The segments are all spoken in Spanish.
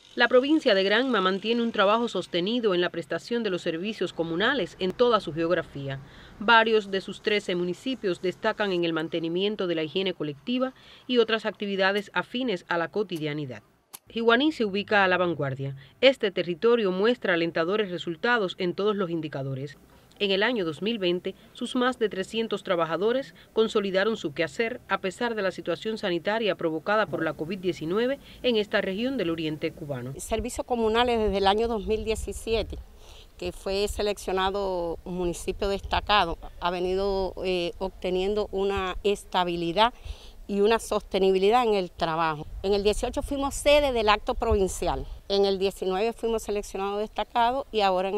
La provincia de Granma mantiene un trabajo sostenido en la prestación de los servicios comunales en toda su geografía. Varios de sus 13 municipios destacan en el mantenimiento de la higiene colectiva y otras actividades afines a la cotidianidad. Jiguaní se ubica a la vanguardia. Este territorio muestra alentadores resultados en todos los indicadores. En el año 2020, sus más de 300 trabajadores consolidaron su quehacer a pesar de la situación sanitaria provocada por la COVID-19 en esta región del oriente cubano. Servicios comunales desde el año 2017, que fue seleccionado un municipio destacado, ha venido obteniendo una estabilidad y una sostenibilidad en el trabajo. En el 18 fuimos sede del acto provincial, en el 19 fuimos seleccionados destacados y ahora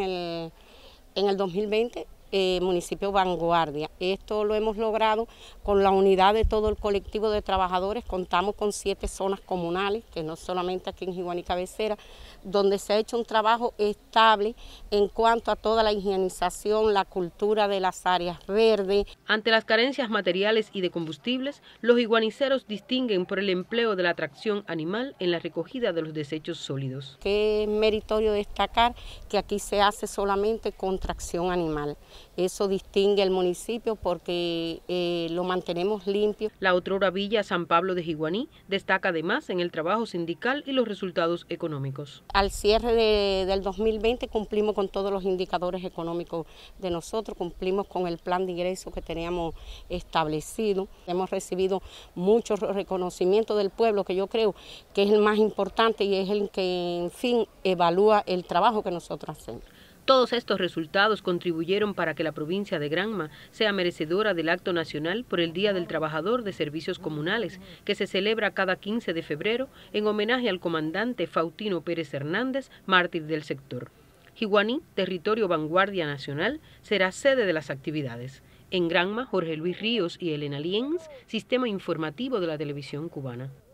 en el 2020, municipio vanguardia. Esto lo hemos logrado con la unidad de todo el colectivo de trabajadores. Contamos con 7 zonas comunales, que no solamente aquí en Jiguaní Cabecera, donde se ha hecho un trabajo estable en cuanto a toda la higienización, la cultura de las áreas verdes. Ante las carencias materiales y de combustibles, los jiguaniceros distinguen por el empleo de la tracción animal en la recogida de los desechos sólidos. Qué meritorio destacar que aquí se hace solamente con tracción animal. Eso distingue el municipio porque lo mantenemos limpio. La otrora Villa San Pablo de Jiguaní destaca además en el trabajo sindical y los resultados económicos. Al cierre del 2020 cumplimos con todos los indicadores económicos de nosotros, cumplimos con el plan de ingresos que teníamos establecido. Hemos recibido muchos reconocimientos del pueblo, que yo creo que es el más importante y es el que, en fin, evalúa el trabajo que nosotros hacemos. Todos estos resultados contribuyeron para que la provincia de Granma sea merecedora del Acto Nacional por el Día del Trabajador de Servicios Comunales, que se celebra cada 15 de febrero en homenaje al comandante Faustino Pérez Hernández, mártir del sector. Jiguaní, territorio vanguardia nacional, será sede de las actividades. En Granma, Jorge Luis Ríos y Elena Lienz, Sistema Informativo de la Televisión Cubana.